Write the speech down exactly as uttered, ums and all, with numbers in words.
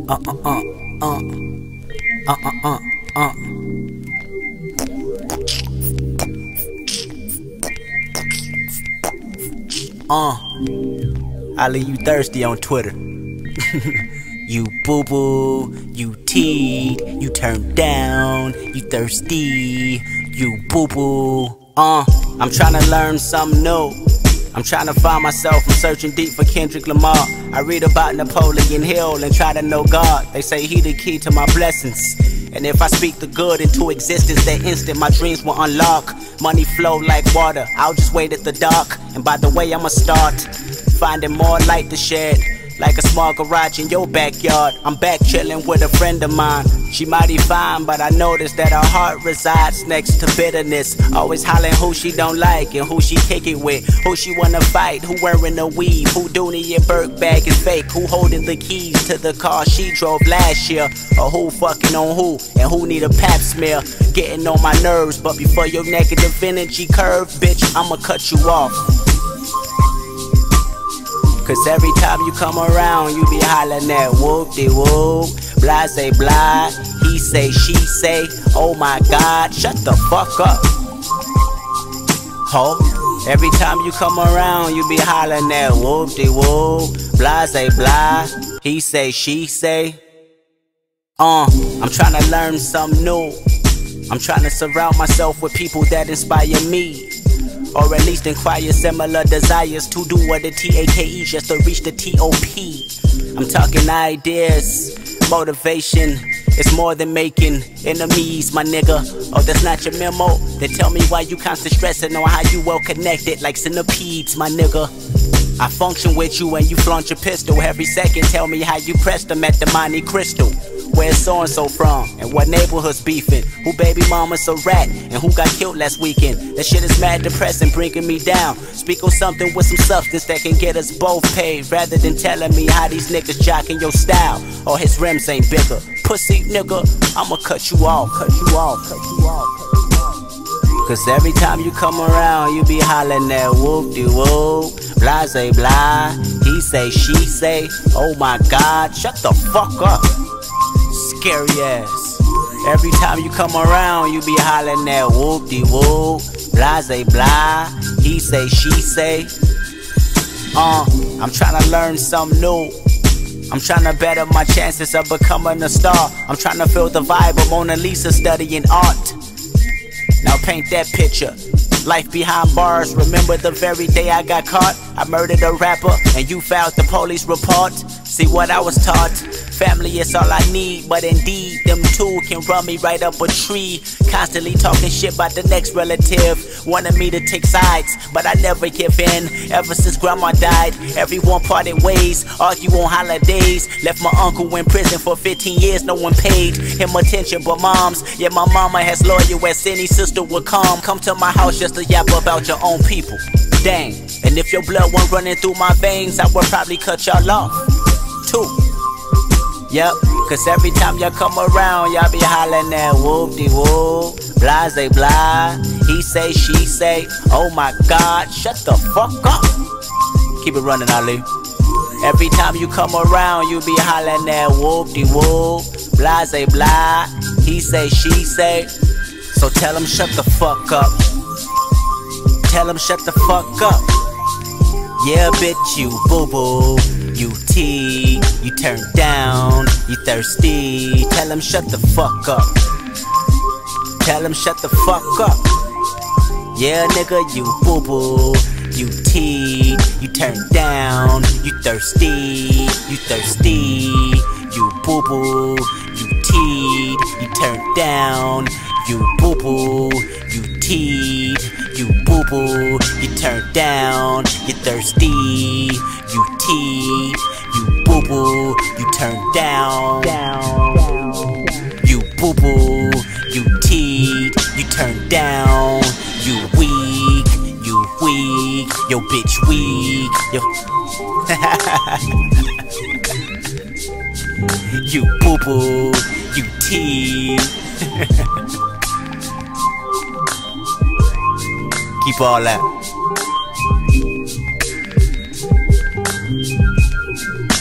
Uh uh uh uh uh uh uh uh. Uh, I leave you thirsty on Twitter. You boo boo, you teed, you turned down, you thirsty, you boo boo. Uh, I'm tryna learn something new. I'm trying to find myself, I'm searching deep for Kendrick Lamar. I read about Napoleon Hill and try to know God. They say he the key to my blessings. And if I speak the good into existence, that instant my dreams will unlock. Money flow like water, I'll just wait at the dock. And by the way, I'ma start finding more light to shed, like a small garage in your backyard. I'm back chilling with a friend of mine. She mighty fine, but I noticed that her heart resides next to bitterness. Always hollering who she don't like and who she kick it with, who she wanna fight, who wearing a weave, who Dooney and Burke bag is fake, who holding the keys to the car she drove last year, or who fucking on who, and who need a pap smear. Getting on my nerves, but before your negative energy curve, bitch, I'ma cut you off. Cause every time you come around, you be hollering at whoop-de-whoop, blase blah, he say, she say, oh my God, shut the fuck up. Ho, every time you come around, you be hollering at whoop-de-whoop, blase blah, he say, she say. Uh, I'm trying to learn something new. I'm trying to surround myself with people that inspire me, or at least inquire similar desires to do what the T A K E just to reach the T O P. I'm talking ideas, motivation. It's more than making enemies, my nigga. Oh, that's not your memo? Then tell me why you constant stressing on how you well connected like centipedes, my nigga. I function with you and you flaunt your pistol every second. Tell me how you pressed them at the Monte Crystal. Where's so-and-so from? And what neighborhood's beefing? Who baby mama's a rat? And who got killed last weekend? That shit is mad depressing, bringing me down. Speak on something with some substance that can get us both paid, rather than telling me how these niggas jocking your style, or his rims ain't bigger. Pussy nigga, I'ma cut you off, cut you off, cut you off, cut you off. Cause every time you come around, you be hollering at whoop-de-whoop, blase blah, he say, she say, oh my God, shut the fuck up. Scary ass. Every time you come around, you be hollering at whoop-de-whoop, blase blah, he say, she say. Uh, I'm trying to learn something new. I'm trying to better my chances of becoming a star. I'm trying to feel the vibe of Mona Lisa studying art. Now paint that picture. Life behind bars. Remember the very day I got caught? I murdered a rapper and you filed the police report. See what I was taught? Family is all I need, but indeed, them two can run me right up a tree. Constantly talking shit about the next relative, wanting me to take sides, but I never give in. Ever since grandma died, everyone parted ways, argue on holidays. Left my uncle in prison for fifteen years, no one paid him attention but moms. Yeah, my mama has lawyer as any sister would come. Come to my house just to yap about your own people. Dang, and if your blood went running through my veins, I would probably cut y'all off, too. Yep, cause every time y'all come around, y'all be hollering at whoop-de-whoop, blase blah, he say, she say, oh my God, shut the fuck up. Keep it running, Ali. Every time you come around, you be hollering at whoop-de-whoop, blase blah, he say, she say. So tell him shut the fuck up. Tell him shut the fuck up. Yeah, bitch, you boo-boo, you tea, you turned down, you thirsty. Tell him shut the fuck up. Tell him shut the fuck up. Yeah, nigga, you boo-boo, you tea, you turned down, you thirsty, you thirsty. You boo-boo, you tea, you turned down, you boo-boo, you tea. You boo-boo, you turned down, you thirsty, you tea, you boo-boo, you turned down, you boo-boo, you tea, you turned down, you weak, you weak, yo bitch weak, yo you boo-boo, you tea. Keep all that.